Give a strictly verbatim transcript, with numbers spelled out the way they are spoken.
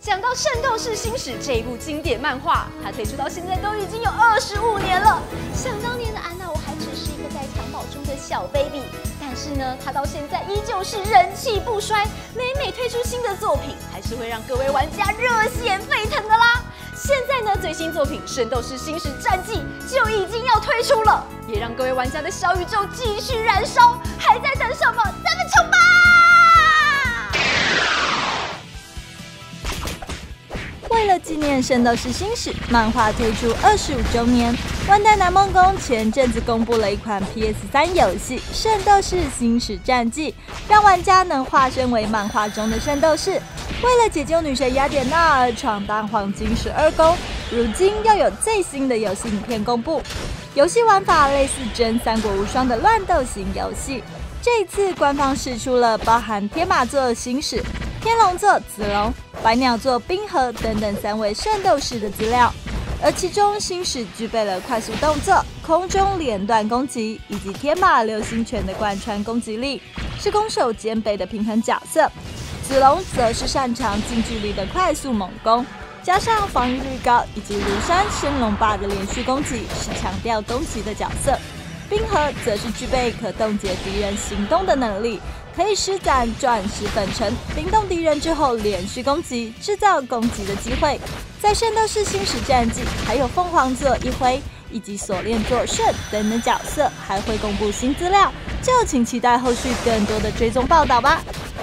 讲到《圣斗士星矢》这一部经典漫画，它推出到现在都已经有二十五年了。想当年的安娜，我还只是一个在襁褓中的小 baby， 但是呢，她到现在依旧是人气不衰，每每推出新的作品，还是会让各位玩家热血沸腾的啦。现在呢，最新作品《圣斗士星矢战记》就已经要推出了，也让各位玩家的小宇宙继续燃烧，还在等什么？咱们冲吧！ 为了纪念《圣斗士星矢》漫画推出二十五周年，万代南梦宫前阵子公布了一款 P S 三 游戏《圣斗士星矢战记》，让玩家能化身为漫画中的圣斗士，为了解救女神雅典娜而闯荡黄金十二宫。如今又有最新的游戏影片公布，游戏玩法类似真三国无双的乱斗型游戏。这一次官方释出了包含天马座星矢、天龙座子龙、白鸟座冰河等等三位圣斗士的资料，而其中星矢具备了快速动作、空中连段攻击以及天马流星拳的贯穿攻击力，是攻守兼备的平衡角色。子龙则是擅长近距离的快速猛攻，加上防御力高以及庐山升龙霸的连续攻击，是强调攻击的角色。冰河则是具备可冻结敌人行动的能力，可以施展钻石粉尘，冰冻敌人之后连续攻击，制造攻击的机会。在圣斗士星矢战记，还有凤凰座一辉以及锁链座顺等等角色还会公布新资料，就请期待后续更多的追踪报道吧。